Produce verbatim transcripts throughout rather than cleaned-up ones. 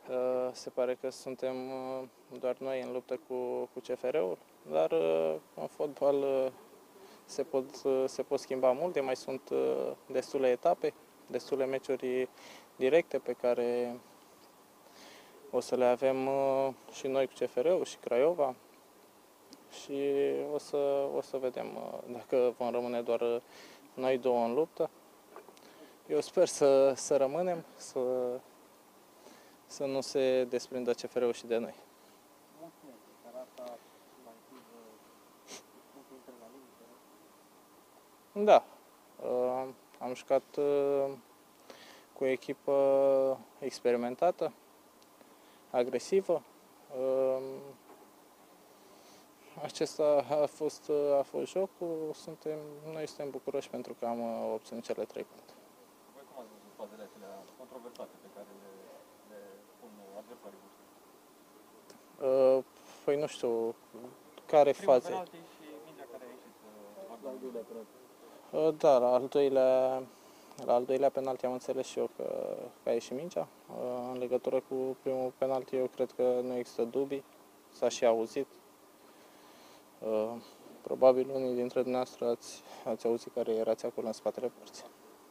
Se pare că suntem doar noi în luptă cu, cu C F R-ul, dar în fotbal se pot, se pot schimba multe, mai sunt destule etape, destule meciuri directe pe care o să le avem și noi cu C F R-ul și Craiova și o să, o să vedem dacă vom rămâne doar noi două în luptă. Eu sper să, să rămânem, să, să nu se desprindă C F R-ul și de noi. Da, am jucat cu o echipă experimentată, agresivă. Acesta a fost, a fost jocul. Suntem, noi suntem bucuroși pentru că am obținut cele trei puncte. Voi cum ați văzut fazele acelea controversate pe care le, le pun adversarii voștri? Păi nu știu, care faze? Primul penalti și mingea care a ieșit la al doilea penalti. Da, la al doilea, la al doilea penalti am înțeles și eu că, că a ieșit mingea. În legătură cu primul penalti, eu cred că nu există dubii, s-a și auzit. Probabil unii dintre dumneavoastră ați, ați auzit care erați acolo în spatele porții.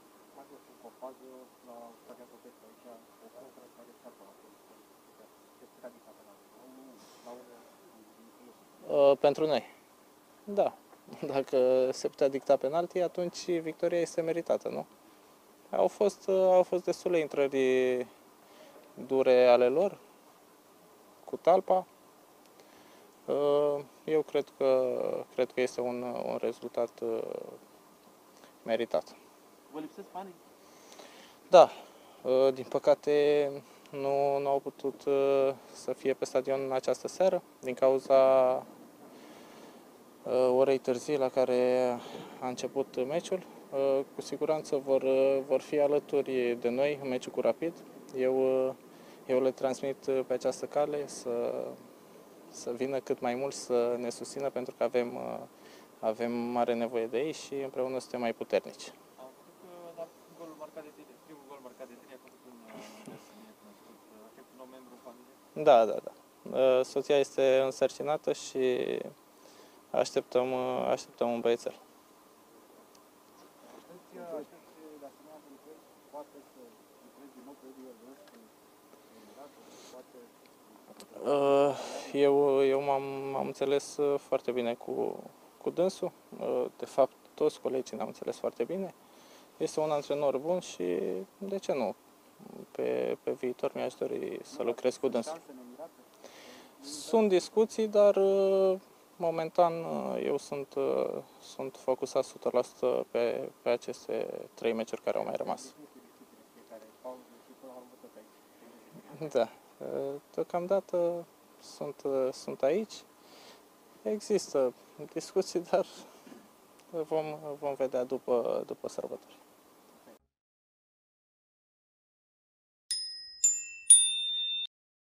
Pentru noi. Da. Dacă se putea dicta penalti, atunci victoria este meritată, nu? Au fost, au fost destule intrări dure ale lor, cu talpa. Eu cred că, cred că este un, un rezultat meritat. Vă lipsesc banii? Da. Din păcate nu, nu au putut să fie pe stadion în această seară din cauza orei târzii la care a început meciul. Cu siguranță vor, vor fi alături de noi în meciul cu Rapid. Eu, eu le transmit pe această cale să, să vină cât mai mult să ne susțină, pentru că avem, avem mare nevoie de ei și împreună suntem mai puternici. Am văzut că la golul marcat de tine, primul gol marcat de tine a fost un nou membru în familie? Da, da, da. Soția este însărcinată și așteptăm, așteptăm un băiețel. Eu, eu m-am, am înțeles foarte bine cu, cu dânsul. De fapt, toți colegii ne-am înțeles foarte bine. Este un antrenor bun și, de ce nu, pe, pe viitor mi-aș dori să lucrez cu dânsul. Sunt discuții, dar momentan eu sunt, sunt focusat o sută la sută pe, pe aceste trei meciuri care au mai rămas. Da, deocamdată sunt, sunt aici. Există discuții, dar vom, vom vedea după, după sărbători.